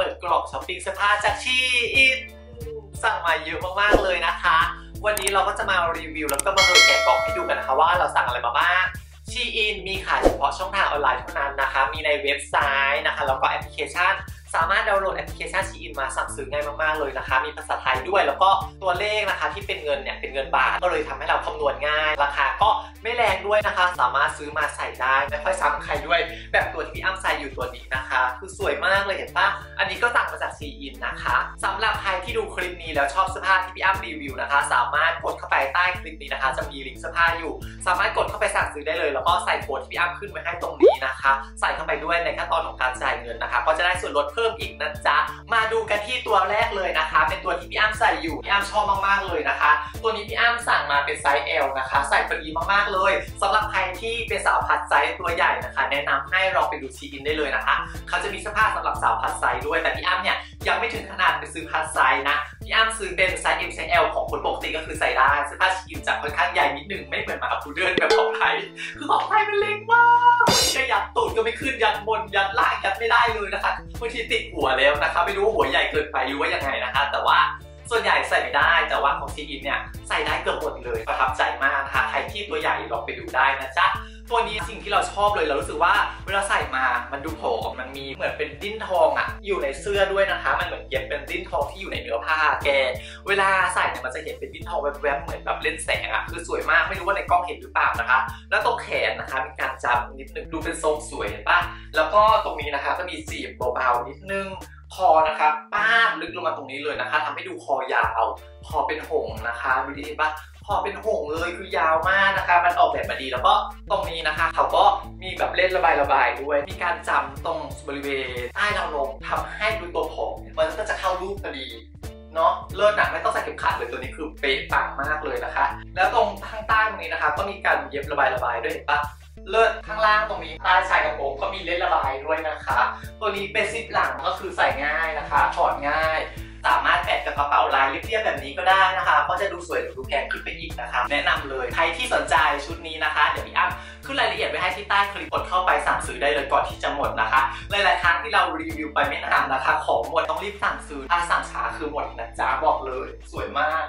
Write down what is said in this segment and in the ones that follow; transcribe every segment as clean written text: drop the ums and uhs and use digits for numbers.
ปิดกล่องช้อปปิ้งเสื้อผ้าจากชีอินสั่งมาเยอะมากๆเลยนะคะวันนี้เราก็จะมารีวิวแล้วก็มาแกะกล่องให้ดูกันนะคะว่าเราสั่งอะไรมาบ้างชีอินมีขายเฉพาะช่องทางออนไลน์เท่านั้นนะคะมีในเว็บไซต์นะคะแล้วก็แอปพลิเคชันสามารถดาวน์โหลดแอปพลิเคชันชีอินมาสั่งซื้อง่ายมากๆเลยนะคะมีภาษาไทยด้วยแล้วก็ตัวเลขนะคะที่เป็นเงินเนี่ยเป็นเงินบาทก็เลยทำให้เราคำนวณง่ายราคาก็ไม่แรงด้วยนะคะสามารถซื้อมาใส่ได้ไม่ค่อยซ้ำใครด้วยแบบตัวที่พี่อ้ำใส่อยู่ตัวนี้นะคะคือสวยมากเลยเห็นปะอันนี้ก็สั่งมาจากชีอินนะคะสำหรับใครที่ดูคลิปนี้แล้วชอบเสื้อผ้าที่พี่อ้ำรีวิวนะคะสามารถกดเข้าไปใต้คลิปนี้นะคะจะมีลิงก์เสื้อผ้าอยู่สามารถกดเข้าไปสั่งซื้อได้เลยแล้วก็ใส่โค้ดที่พี่อ้ำขึ้นไว้ให้ตรงนี้นะคะใส่เข้าไปด้วยในขั้นตอนของการจ่ายเงินนะคะก็จะได้ส่วนลดเพิ่มอีกนะจ๊ะมาดูกันที่ตัวแรกเลยนะคะเป็นตัวที่พี่อ้ำใส่อยู่พี่อ้ำชอบมากๆเลยนะคะตัวนี้พี่อ้ำสั่งมาเป็นไซส์ L นะคะใส่พอดีมากๆเลยสำหรับใครที่เป็นสาวพัดไซส์ตัวใหญ่นะคะแนะนำให้ลองไปดูชีอินได้เลยนะคะเขาจะมีเสื้อผ้าสำหรับสาวพัดไซส์ด้วยแต่พี่อ้ำเนี่ยยังไม่ถึงขนาดไปซื้อพัดไซส์นะพี่อ้ำซื้อเป็นไซส์ M ไซส์ L ของคนปกติก็คือใส่ได้เสื้อผ้าชีอินจะค่อนข้างใหญ่นิดนึงไม่เหมือนมาพูเดิร์นแบบของไทยคือของไทยมันเล็กมากจะยัดตูดก็ไม่ขึ้นยัดบนยัดล่างยัดไม่ได้เลยนะคะบางทีติดหัวแล้วนะคะไม่รู้หัวใหญ่เกินไปหรือว่ายังไงนะคะแต่ว่าส่วนใหญ่ใส่ไม่ได้แต่ว่าของชีอินเนี่ยใส่ได้เกือบหมดเลยประทับใจมากนะคะใครที่ตัวใหญ่ลองไปดูได้นะจ๊ะตัวนี้สิ่งที่เราชอบเลยเรารู้สึกว่าเวลาใส่มามันดูผอมมันมีเหมือนเป็นดิ้นทองอ่ะอยู่ในเสื้อด้วยนะคะมันเหมือนเย็บเป็นดิ้นทองที่อยู่ในเนื้อผ้าแกเวลาใส่เนี่ยมันจะเห็นเป็นดิ้นทองแวบๆเหมือนแบบเล่นแสงอ่ะคือสวยมากไม่รู้ว่าในกล้องเห็นหรือเปล่านะคะแล้วตรงแขนนะคะมีการจำนิดนึงดูเป็นทรงสวยเห็นปะแล้วก็ตรงนี้นะคะก็มีจีบเบาๆนิดนึงคอนะคะป้าลึกลงมาตรงนี้เลยนะคะทำให้ดูคอยาวคอเป็นหงนะคะดูดิเห็นปะคอเป็นหงเลยคือยาวมากนะคะมันออกแบบมาดีแล้วก็ตรงนี้นะคะเขาก็มีแบบเล่นระบายด้วยมีการจำตรงบริเวณใต้ราวนมทำให้ดูตัวผมมันก็จะเข้ารูปพอดีเนาะเลิศหนักไม่ต้องใส่เข็มขัดเลยตัวนี้คือเป๊ะปังมากเลยนะคะแล้วตรงข้างใต้ตรงนี้นะคะก็มีการเย็บระบายด้วยเห็นปะเลิศข้างล่างตรงนี้ใต้ชายกระโปรงก็มีเล่นระบายด้วยนะคะตัวนี้เป็นซิปหลังก็คือใส่ง่ายนะคะถอดง่ายสามารถแปะกับกระเป๋าลายเรียบๆแบบนี้ก็ได้นะคะก็จะดูสวยหรือดูแพงขึ้นไปอีกนะคะแนะนำเลยใครที่สนใจชุดนี้นะคะเดี๋ยวพี่อ้ำขึ้นรายละเอียดไว้ให้ที่ใต้คลิปกดเข้าไปสั่งซื้อได้เลยก่อนที่จะหมดนะคะหลายๆครั้งที่เรารีวิวไปไม่นานนะคะของหมดต้องรีบสั่งซื้อถ้าสั่งช้าคือหมดนะจ๊ะบอกเลยสวยมาก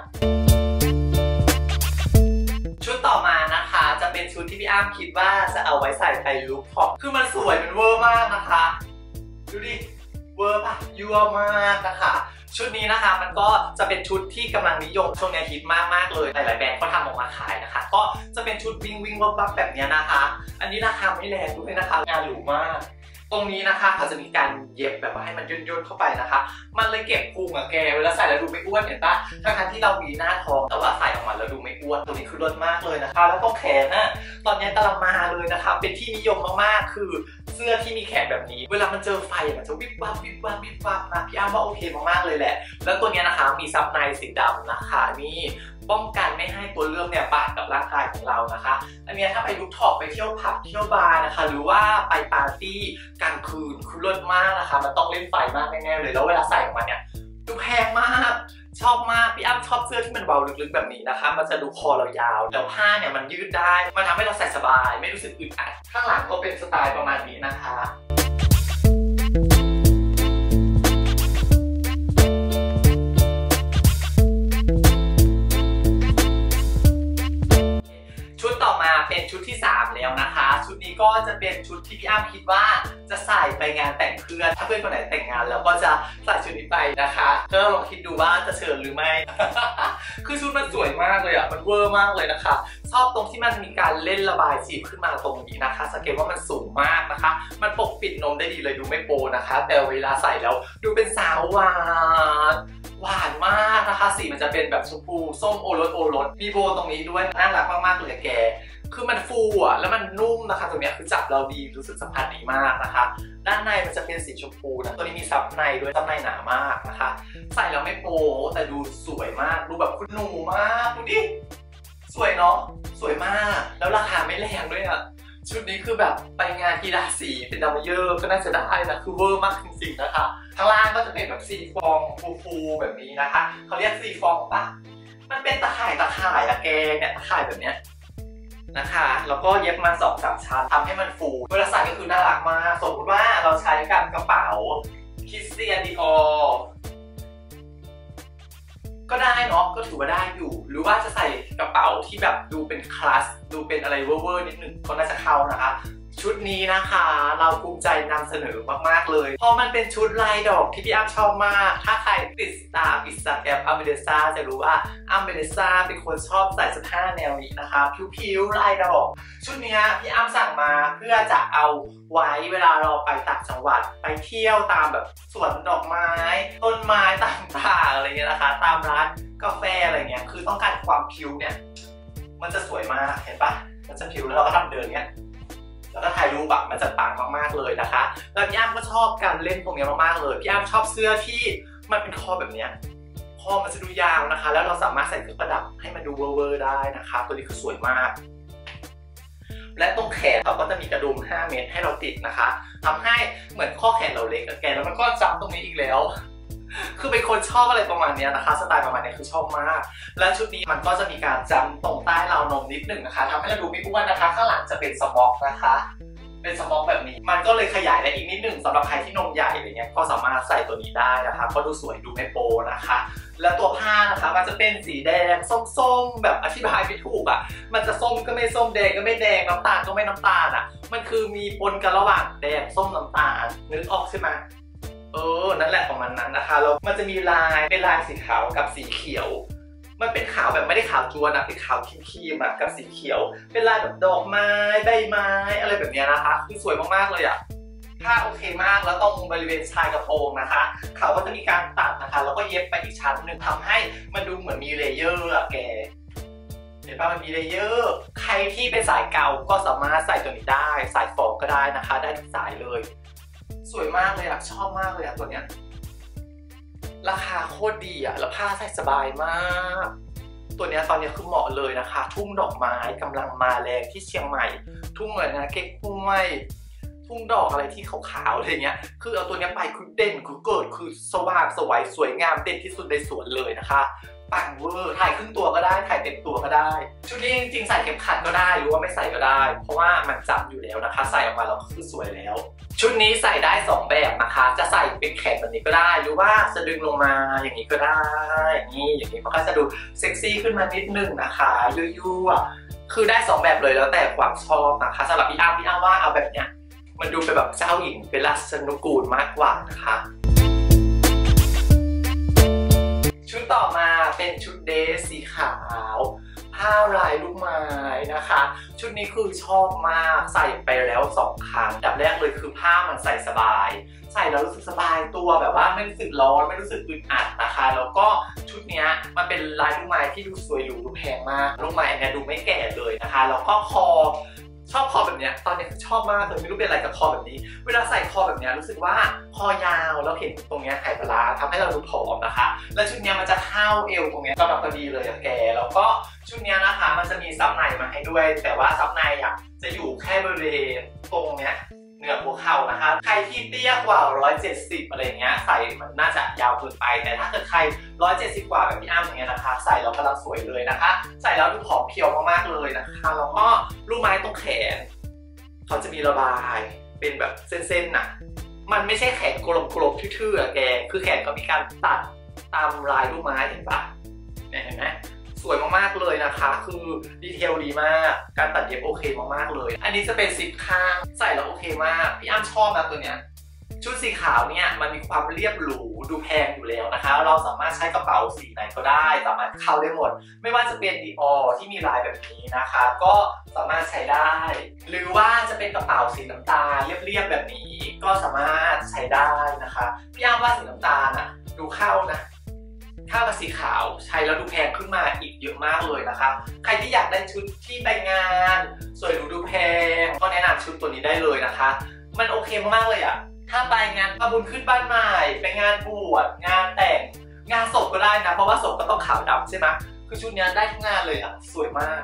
ชุดต่อมานะคะจะเป็นชุดที่พี่อ้ำคิดว่าจะเอาไว้ใส่ไปลุคท็อปคือมันสวยมันเวอร์มากนะคะดูดิเวอร์ปะยั่วมากนะคะชุดนี้นะคะมันก็จะเป็นชุดที่กำลังนิยมช่วงนี้ฮิตมากเลยหลายๆแบรนด์เขาทำออกมาขายนะคะก็จะเป็นชุดวิ่งวับแบบนี้นะคะอันนี้ราคาไม่แรงด้วยนะคะงานหรูมากตรงนี้นะคะเขาจะมีการเย็บแบบว่าให้มันย่นเข้าไปนะคะมันเลยเก็บพุงอะแกเวลาใส่แล้วดูไม่อ้วนเห็นปะทั้งที่เรามีหน้าท้องแต่ว่าใส่ออกมาแล้วดูไม่อ้วนตัวนี้คือเลิศมากเลยนะคะแล้วตรงแขนน่ะตอนนี้กำลังมาเลยนะคะเป็นที่นิยมมากๆคือเสื้อที่มีแขนแบบนี้เวลามันเจอไฟมันจะวิบวับนะพี่อ้ำว่าโอเคมากๆเลยแหละแล้วตัวนี้นะคะมีซับในสีดำนะคะนี่ป้องกันไม่ให้ตัวเลื่อมเนี่ยบาดกับร่างกายของเรานะคะอันนี้ถ้าไปลุคท็อปไปเที่ยวผับเที่ยวบาร์นะคะหรือว่าไปปาร์ตี้กลางคืนคือเลิศมากนะคะมันต้องเล่นไฟมากแน่ๆเลยแล้วเวลาใส่ออกมาเนี่ยดูแพงมากชอบมากพี่อ้ำชอบเสื้อที่มันเบาลึกๆแบบนี้นะคะมันจะดูคอเรายาวแล้วผ้าเนี่ยมันยืดได้มันทำให้เราใส่สบายไม่รู้สึกอึดอัดข้างหลังก็เป็นสไตล์ประมาณนี้นะคะเป็นชุดที่3แล้วนะคะชุดนี้ก็จะเป็นชุดที่พี่อ้ำคิดว่าจะใส่ไปงานแต่งเพื่อนถ้าเพื่อนคนไหนแต่งงานแล้วก็จะใส่ชุดนี้ไปนะคะก็ลองคิดดูว่าจะเชิญหรือไม่ คือชุดมันสวยมากเลยอ่ะมันเวอร์มากเลยนะคะชอบตรงที่มันมีการเล่นระบายสีขึ้นมาตรงนี้นะคะสังเกตว่ามันสูงมากนะคะมันปกปิดนมได้ดีเลยดูไม่โปนะคะแต่เวลาใส่แล้วดูเป็นสาวหวานมากนะคะสีมันจะเป็นแบบชมพูส้มโอรสมีโบตรงนี้ด้วยน่ารักมากๆเลยแกคือมันฟูอ่ะแล้วมันนุ่มนะคะตรงนี้คือจับเราดีรู้สึกสัมผัสดีมากนะคะด้านในมันจะเป็นสีชมพูนะตัวนี้มีซับในด้วยซับในหนามากนะคะใส่แล้วไม่โปแต่ดูสวยมากดูแบบคุณหนูมากดูดิสวยเนาะสวยมากแล้วราคาไม่แรงด้วยอ่ะชุดนี้คือแบบไปงานกีฬาสีเป็นดาวเยอร์ก็น่าจะได้นะคือเวอร์มากจริงๆนะคะข้างล่างก็จะเป็นแบบซีฟองฟูๆแบบนี้นะคะเขาเรียกซีฟองปะมันเป็นตะข่ายอะแกเนี่ยตะข่ายแบบเนี้ยนะคะแล้วก็เย็บมา2-3 ชั้นทำให้มันฟูเวลาใส่ก็คือน่ารักมากสมมติว่าเราใช้กับกระเป๋าคริสเตียนดิอก็ได้เนาะก็ถือว่าได้อยู่หรือว่าจะใส่กระเป๋าที่แบบดูเป็นคลาสดูเป็นอะไรเวอร์นิดนึงก็น่าจะเข้านะคะชุดนี้นะคะเราภูมิใจนำเสนอมากๆเลยเพราะมันเป็นชุดลายดอกที่พี่อ้ำชอบมากถ้าใครติดตามอินสตาแกรมอัมเบเดซ่าจะรู้ว่าอัมเบเดซ่าเป็นคนชอบใส่เสื้อผ้าแนวนี้นะคะผิวๆลายดอกชุดนี้พี่อ้ำสั่งมาเพื่อจะเอาไว้เวลาเราไปต่างจังหวัดไปเที่ยวตามแบบสวนดอกไม้ต้นไม้ต่างๆอะไรเงี้ยนะคะตามร้านกาแฟอะไรเงี้ยคือต้องการความผิวเนี่ยมันจะสวยมากเห็นปะมันจะผิวแล้วเราก็ทำเดินเนี้ยแล้วก็ถ่ายรูปแบบมันจะปังมากๆเลยนะคะแล้วพี่อ้ำก็ชอบการเล่นตรงนี้มากๆเลยพี่อ้ำชอบเสื้อที่มันเป็นคอแบบนี้คอมันจะดูยาวนะคะแล้วเราสามารถใส่เครื่องประดับให้มันดูเวอร์ได้นะคะตัวนี้คือสวยมากและตรงแขนเราก็จะมีกระดุม5 เมตรให้เราติดนะคะทำให้เหมือนข้อแขนเราเล็กแกแล้วมันก็จับตรงนี้อีกแล้วคือเป็นคนชอบอะไรประมาณนี้นะคะสไตล์ประมาณนี้คือชอบมากและชุดนี้มันก็จะมีการจำตรงใต้ราวนมนิดหนึ่งนะคะทำให้เราดูไม่อ้วนนะคะข้างหลังจะเป็นสม็อกนะคะเป็นสม็อกแบบนี้มันก็เลยขยายได้อีกนิดหนึ่งสำหรับใครที่นมใหญ่อะไรเงี้ยก็สามารถใส่ตัวนี้ได้นะคะก็ดูสวยดูไม่โปนะคะและตัวผ้านะคะมันจะเป็นสีแดงส้มๆแบบอธิบายไม่ถูกอ่ะมันจะส้มก็ไม่ส้มแดงก็ไม่แดงน้ำตาลก็ไม่น้ำตาลอ่ะมันคือมีปนกันระหว่างแดงส้มน้ำตาลนึกออกใช่ไหมนั่นแหละของมันนั้นนะคะแล้วมันจะมีลายเป็นลายสีขาวกับสีเขียวมันเป็นขาวแบบไม่ได้ขาวจัวนะเป็นขาวครีมๆกับสีเขียวเป็นลายแบบดอกไม้ใบไม้อะไรแบบนี้นะคะคือสวยมากๆเลยอ่ะผ้าโอเคมากแล้วตรงบริเวณชายกระโปรงนะคะเขาก็จะมีการตัดนะคะแล้วก็เย็บไปอีกชั้นหนึ่งทำให้มันดูเหมือนมีเลเยอร์อะแกเห็นป่ะมันมีเลเยอร์ใครที่เป็นสายเก่าก็สามารถใส่ตัวนี้ได้สายฟอกก็ได้นะคะได้ทุกสายเลยสวยมากเลยอะชอบมากเลยอะตัวเนี้ยราคาโคตรดีอะแล้วผ้าใส่สบายมากตัวเนี้ยตอนนี้คือเหมาะเลยนะคะทุ่งดอกไม้กำลังมาแรงที่เชียงใหม่ทุ่งเหมือนนะเก๊กฮวยทุ่งดอกอะไรที่ขาวๆอะไรเงี้ยคือเอาตัวเนี้ยไปคือเด่นคือเกิดคือสว่างสวยสวยงามเด่นที่สุดในสวนเลยนะคะปังเวอร์ถ่ายครึ่งตัวก็ได้ถ่ายเต็มตัวก็ได้ชุดนี้จริงๆใส่เข็มขัดก็ได้หรือว่าไม่ใส่ก็ได้เพราะว่ามันจับอยู่แล้วนะคะใส่ออกมาแล้วก็คือสวยแล้วชุดนี้ใส่ได้2แบบนะคะจะใส่เป็นแขนแบบนี้ก็ได้หรือว่าจะดึงลงมาอย่างนี้ก็ได้อย่างนี้มันก็จะดูเซ็กซี่ขึ้นมานิดนึงนะคะยั่วๆคือได้2แบบเลยแล้วแต่ความชอบนะคะสำหรับพี่อ้ำว่าเอาแบบเนี้ยมันดูเป็นแบบเจ้าหญิงเป็นราชนุกูลมากกว่านะคะชุดต่อมาเป็นชุดเดรสสีขาวผ้าลายลูกไม้นะคะชุดนี้คือชอบมากใส่ไปแล้ว2 ครั้งอันดับแรกเลยคือผ้ามันใส่สบายใส่แล้วรู้สึกสบายตัวแบบว่าไม่รู้สึกร้อนไม่รู้สึกอึดอัดนะคะแล้วก็ชุดนี้มันเป็นลายลูกไม้ที่ดูสวยหรูดูแพงมากลูกไม้อันนี้ดูไม่แก่เลยนะคะแล้วก็คอชอบคอแบบนี้ตอนนี้ชอบมากเลยไม่รู้เป็นอะไรกับคอแบบนี้เวลาใส่คอแบบนี้รู้สึกว่าคอยาวแล้วเห็นตรงนี้ไขปลาทำให้เราดูผอมนะคะและชุดนี้มันจะเข้าเอวตรงนี้กำลังพอดีเลยอะแกแล้วก็ชุดนี้นะคะมันจะมีซับในมาให้ด้วยแต่ว่าซับในอะจะอยู่แค่บริเวณตรงเนี้ยเหนือหัวเข่านะคะใครที่เตี้ยกว่า170อะไรเงี้ยใส่มันน่าจะยาวเกินไปแต่ถ้าเกิดใคร170กว่าแบบพี่อ้ำอย่างเงี้ยนะคะใส่แล้วกำลังสวยเลยนะคะใส่แล้วดูผอมเพรียวมากๆเลยนะคะแล้วก็ลูกไม้ตรงแขนเขาจะมีระบายเป็นแบบเส้นๆน่ะมันไม่ใช่แขนกลมๆทื่อๆแกคือแขนก็มีการตัดตามลายลูกไม้เห็นปะเนี่ยเห็นไหมสวยมากๆเลยนะคะคือดีเทลดีมากการตัดเย็บโอเคมากๆเลยอันนี้จะเป็นซิปข้างใส่แล้วโอเคมากพี่อ้ำชอบนะตัวเนี้ยชุดสีขาวเนี่ยมันมีความเรียบหรูดูแพงอยู่แล้วนะคะเราสามารถใช้กระเป๋าสีไหนก็ได้สามารถเข้าได้หมดไม่ว่าจะเป็นดีออที่มีลายแบบนี้นะคะก็สามารถใช้ได้หรือว่าจะเป็นกระเป๋าสีน้ำตาลเรียบๆแบบนี้ก็สามารถใช้ได้นะคะพี่อ้ำว่าสีน้ำตาลอ่ะดูเข้านะถ้ามาสีขาวใช้แล้วดูแพงขึ้นมาอีกเยอะมากเลยนะคะใครที่อยากได้ชุดที่ไปงานสวยหรูดูแพงก็แนะนำชุดตัวนี้ได้เลยนะคะมันโอเคมากเลยอะถ้าไปงานทำบุญขึ้นบ้านใหม่ไปงานบวชงานแต่งงานศพก็ได้นะเพราะว่าศพก็ต้องขาวดำใช่ไหมคือชุดนี้ได้ทุกงานเลยอะสวยมาก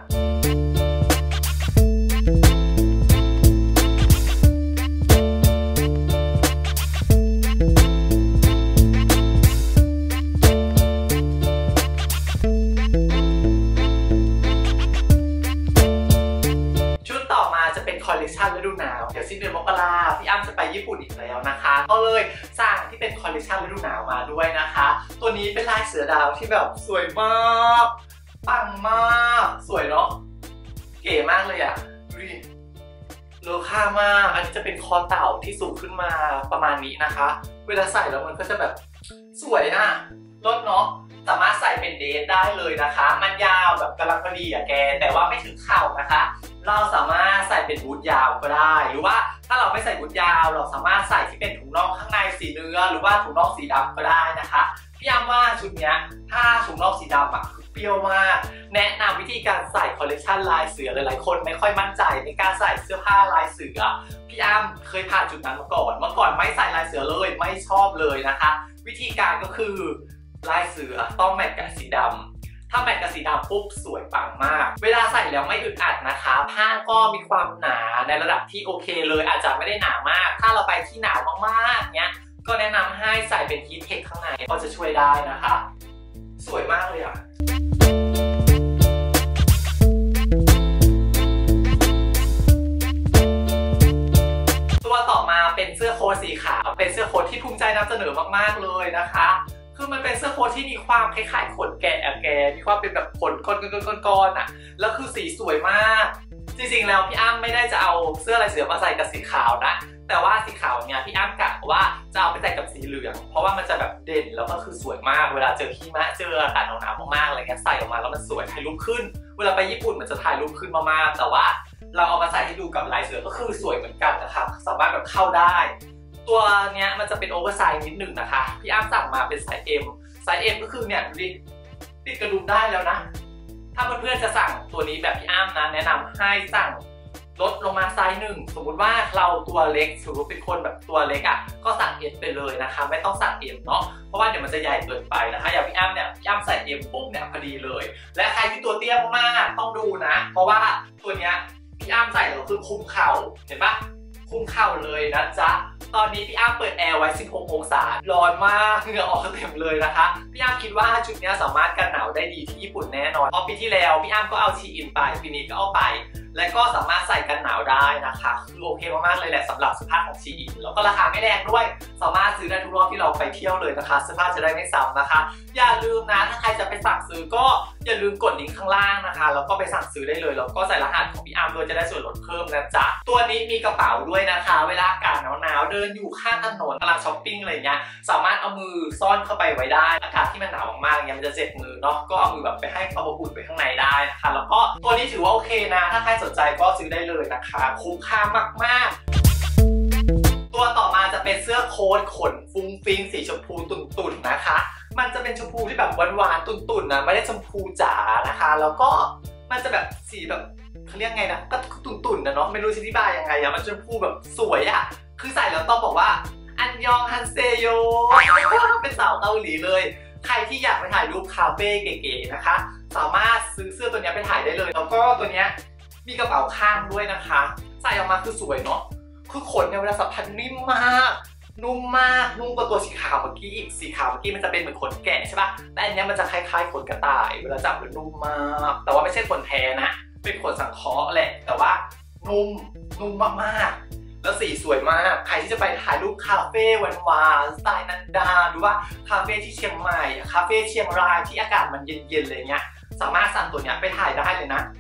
คอลเลคชันฤดูหนาวเดี๋ยวสิ้นเดือนมกราพี่อ้ำจะไปญี่ปุ่นอีกแล้วนะคะก็เลยสั่งที่เป็นคอลเลคชันฤดูหนาวมาด้วยนะคะตัวนี้เป็นลายเสือดาวที่แบบสวยมากปังมากสวยเนาะเก๋มากเลยอ่ะดูดิเลอค่ามากอันนี้จะเป็นคอเต่าที่สูงขึ้นมาประมาณนี้นะคะเวลาใส่แล้วมันก็จะแบบสวยอ่ะลดเนาะสามารถใส่เป็นเดทได้เลยนะคะมันยาวแบบกำลังพอดีอะแกแต่ว่าไม่ถึงเข่านะคะเราสามารถใส่เป็นบูทยาวก็ได้หรือว่าถ้าเราไม่ใส่บูทยาวเราสามารถใส่ที่เป็นถุงน่องข้างในสีเนื้อหรือว่าถุงน่องสีดำก็ได้นะคะพี่ย้ำว่าชุดนี้ถ้าถุงน่องสีดำอะคือเปรี้ยวมากแนะนำวิธีการใส่คอลเลคชันลายเสือหลายๆคนไม่ค่อยมั่นใจในการใส่เสื้อผ้าลายเสือพี่อ้ำเคยผ่านจุดนั้นมาก่อนเมื่อก่อนไม่ใส่ลายเสือเลยไม่ชอบเลยนะคะวิธีการก็คือลายเสือต้องแมทกับสีดำถ้าแมทกับสีดำปุ๊บสวยปังมากเวลาใส่แล้วไม่อึดอัดนะคะผ้าก็มีความหนาในระดับที่โอเคเลยอาจจะไม่ได้หนามากถ้าเราไปที่หนาวมากๆเนี้ยก็แนะนำให้ใส่เป็นฮีทเทคข้างในก็จะช่วยได้นะคะสวยมากเลยอ่ะตัวต่อมาเป็นเสื้อโค้ทสีขาวเป็นเสื้อโค้ทที่ภูมิใจนำเสนอมากๆเลยนะคะคือมันเป็นเสื้อโค้ทที่มีความคล้ายๆขนแกะมีความเป็นแบบขนก้อนอ่ะแล้วคือสีสวยมากจริงๆแล้วพี่อ้ำไม่ได้จะเอาเสื้อลายเสือมาใส่กับสีขาวนะแต่ว่าสีขาวเนี่ยพี่อ้ำกะว่าจะเอาไปใส่กับสีเหลืองเพราะว่ามันจะแบบเด่นแล้วก็คือสวยมากเวลาเจอหิมะเจออากาศหนาวๆมากๆอะไรเงี้ยใส่ออกมาแล้วมันสวยถ่ายรูปขึ้นเวลาไปญี่ปุ่นมันจะถ่ายรูปขึ้นมากๆแต่ว่าเราเอามาใส่ให้ดูกับลายเสือก็คือสวยเหมือนกันนะคะสามารถแบบเข้าได้ตัวเนี้ยมันจะเป็นโอเวอร์ไซส์นิดนึงนะคะพี่อ้ำสั่งมาเป็นไซส์ Mไซส์ M ก็คือเนี่ยติดกระดุมได้แล้วนะถ้าเพื่อนๆจะสั่งตัวนี้แบบพี่อ้ำนะแนะนำให้สั่งลดลงมาไซส์1สมมุติว่าเราตัวเล็กสมมติเป็นคนแบบตัวเล็กอ่ะก็สั่ง M ไปเลยนะคะไม่ต้องสั่ง M เนาะเพราะว่าเดี๋ยวมันจะใหญ่เกินไปนะคะอย่างพี่อ้ำเนี่ยพี่อ้ำใส่ M ปุ๊บเนี่ยพอดีเลยและใครที่ตัวเตี้ยมากๆต้องดูนะเพราะว่าตัวเนี้ยพี่อ้ำใส่แล้วคือคุมเข่าเห็นปะคุมเข่าเลยนะจ๊ะตอนนี้พี่อ้ำเปิดแอร์ไว้16องศาร้อนมากเหงื่อออกเต็มเลยนะคะพี่อ้ำคิดว่าชุดนี้สามารถกันหนาวได้ดีที่ญี่ปุ่นแน่นอนเพราะปีที่แล้วพี่อ้ำก็เอาชีอินไปปีนี้ก็เอาไปและก็สามารถใส่กันหนาวได้นะคะคือโอเคมากๆเลยแหละสำหรับเสื้อผ้าของชีอินแล้วก็ราคาไม่แรงด้วยสามารถซื้อได้ทุกรอบที่เราไปเที่ยวเลยนะคะเสื้อผ้าจะได้ไม่ซ้ำนะคะอย่าลืมนะถ้าใครจะไปสั่งซื้อก็อย่าลืมกดลิงก์ข้างล่างนะคะแล้วก็ไปสั่งซื้อได้เลยแล้วก็ใส่รหัสของพี่อ้ำด้วยจะได้ส่วนลดเพิ่มนะจ๊ะตัวนี้มีกระเป๋าด้วยนะคะเวลาอากาศหนาวๆเดินอยู่ข้างถนนตลาดช้อปปิ้งอะไรเงี้ยสามารถเอามือซ่อนเข้าไปไว้ได้อากาศที่มันหนาวมากๆเงี้ยมันจะเจ็บมือเนาะก็เอามือแบบไปให้ความอบอุ่นไปข้างในได้นะคะแล้วก็ตัวนี้ถือว่าโอเคนะถ้าใครสนใจก็ซื้อได้เลยนะคะคุ้มค่ามากๆตัวต่อมาจะเป็นเสื้อโค้ทขนฟุ้งฟิ้งสีชมพูตุ่นๆนะคะมันจะเป็นชมพูที่แบบหวานๆตุ่นๆนะไม่ได้ชมพูจ๋านะคะแล้วก็มันจะแบบสีแบบเขาเรียกไงนะก็ตุ่นๆนะเนาะไม่รู้จะอธิบายยังไงอะมันชมพูแบบสวยอะคือใส่แล้วต้องบอกว่าอันยองฮันเซโยเป็นสาวเกาหลีเลยใครที่อยากไปถ่ายรูปคาเฟ่เก๋ๆนะคะสามารถซื้อเสื้อตัวนี้ไปถ่ายได้เลยแล้วก็ตัวเนี้ยมีกระเป๋าข้างด้วยนะคะใส่ออกมาคือสวยเนาะคือขนเนี่ยเวลาสัมผัสนิ่มมากนุ่มมากนุ่มกว่าตัวสีขาวเมื่อกี้อีกสีขาวเมื่อกี้มันจะเป็นเหมือนขนแกะใช่ปะแต่อันนี้มันจะคล้ายๆขนกระต่ายเวลาจับมันนุ่มมากแต่ว่าไม่ใช่ขนแท้นะเป็นขนสังเคราะห์แหละแต่ว่านุ่มมากๆแล้วสีสวยมากใครที่จะไปถ่ายรูปคาเฟ่หวานๆสไตล์นันดาหรือว่าคาเฟ่ที่เชียงใหม่คาเฟ่เชียงรายที่อากาศมันเย็นๆเลยเงี้ยสามารถสั่งตัวเนี้ยไปถ่ายได้เลยนะ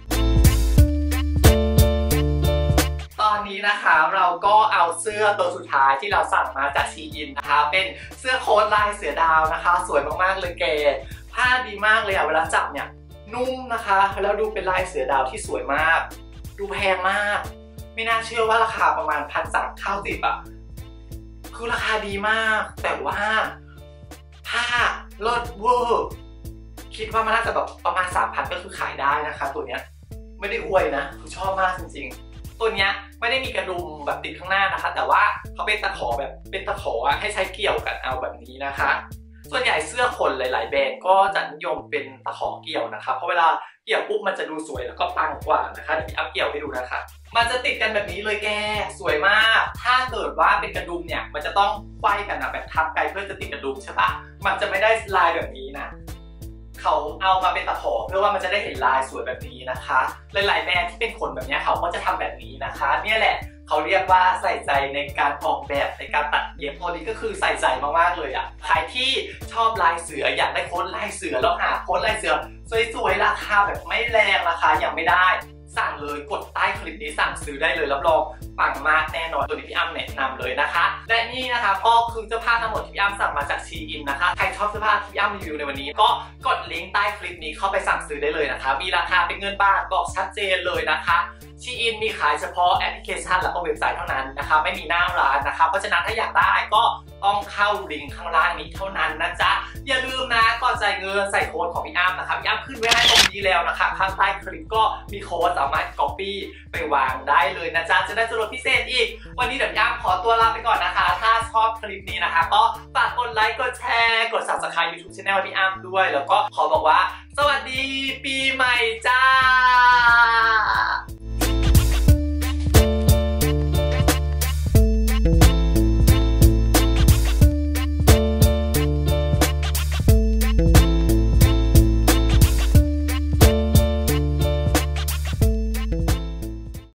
ตอนนี้นะคะเราก็เอาเสื้อตัวสุดท้ายที่เราสั่งมาจากชีอินนะคะเป็นเสื้อโค้ทลายเสือดาวนะคะสวยมากๆเลยแกผ้าดีมากเลยอะเวลาจับเนี่ยนุ่มนะคะแล้วดูเป็นลายเสือดาวที่สวยมากดูแพงมากไม่น่าเชื่อว่าราคาประมาณ1,390อะคือราคาดีมากแต่ว่าผ้าเลิศเวอร์คิดว่ามันน่าจะแบบประมาณ 3,000 ก็คือขายได้นะคะตัวเนี้ยไม่ได้อวยนะคือชอบมากจริงๆตัวเนี้ยไม่ได้มีกระดุมแบบติดข้างหน้านะคะแต่ว่าเขาเป็นตะขอแบบเป็นตะขอให้ใช้เกี่ยวกันเอาแบบนี้นะคะส่วนใหญ่เสื้อขนหลายๆแบรนด์ก็จะนิยมเป็นตะขอเกี่ยวนะคะเพราะเวลาเกี่ยวปุ๊บมันจะดูสวยแล้วก็ปังกว่านะคะเดี๋ยวพี่อัพเกี่ยวให้ดูนะคะมันจะติดกันแบบนี้เลยแกสวยมากถ้าเกิดว่าเป็นกระดุมเนี่ยมันจะต้องไขว้กันนะแบบทับไกลเพื่อจะติดกระดุมใช่ปะมันจะไม่ได้ลายแบบนี้นะเขาเอามาเป็นตะขอเพื่อว่ามันจะได้เห็นลายสวยแบบนี้นะคะหลายๆแบรนด์ที่เป็นขนแบบนี้เขาก็จะทำแบบนี้นะคะเนี่ยแหละเขาเรียกว่าใส่ใจในการออกแบบในการตัดเย็บตัวนี้ก็คือใส่ใจมากๆเลยอ่ะใครที่ชอบลายเสืออยากได้โค้ดลายเสือแล้วหาโค้ดลายเสือสวยๆราคาแบบไม่แรงราคายังไม่ได้สั่งเลยกดใต้คลิปนี้สั่งซื้อได้เลยรับรองปังมากแน่นอนตัวนี้พี่อ้ำแนะนำเลยนะคะและนี่นะคะก็คือเสื้อผ้าทั้งหมดที่พี่อ้ำสั่งมาจากชีอินนะคะใครชอบเสื้อผ้าที่พี่อ้ำรีวิวในวันนี้ก็กดลิงก์ใต้คลิปนี้เข้าไปสั่งซื้อได้เลยนะคะมีราคาเป็นเงินบาทบอกชัดเจนเลยนะคะชีอินมีขายเฉพาะแอปพลิเคชันแล้วก็เว็บไซต์เท่านั้นนะคะไม่มีหน้าร้านนะคะเพราะฉะนั้นถ้าอยากได้ก็ต้องเข้าลิงก์ข้างล่างนี้เท่านั้นนะจ๊ะอย่าลืมนะก่อนจ่ายเงินใส่โค้ดของพี่อ้ำนะคะพี่อ้ำขึ้นไว้ให้ตรงนี้แล้วนะคะข้างใต้คลิปก็มีโค้ดสามารถ copy ไปวางได้เลยนะจ๊ะจะได้ส่วนลดพิเศษอีกวันนี้เดี๋ยวพี่อ้ำขอตัวลาไปก่อนนะคะถ้าชอบคลิปนี้นะคะก็ฝากกดไลค์กดแชร์กด Subscribe YouTube Channel พี่อ้ำด้วยแล้วก็ขอบอกว่าสวัสดีปีใหม่จ้า